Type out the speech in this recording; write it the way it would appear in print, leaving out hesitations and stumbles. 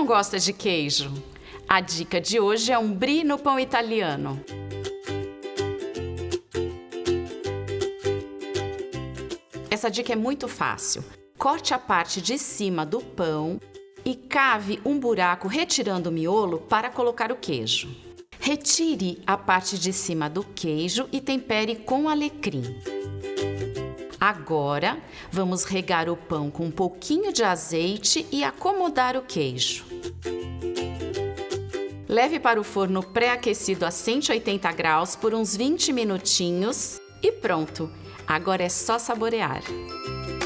não gosta de queijo? A dica de hoje é um brie no pão italiano. Essa dica é muito fácil. Corte a parte de cima do pão e cave um buraco retirando o miolo para colocar o queijo. Retire a parte de cima do queijo e tempere com alecrim. Agora, vamos regar o pão com um pouquinho de azeite e acomodar o queijo. Leve para o forno pré-aquecido a 180 graus por uns 20 minutinhos e pronto! Agora é só saborear.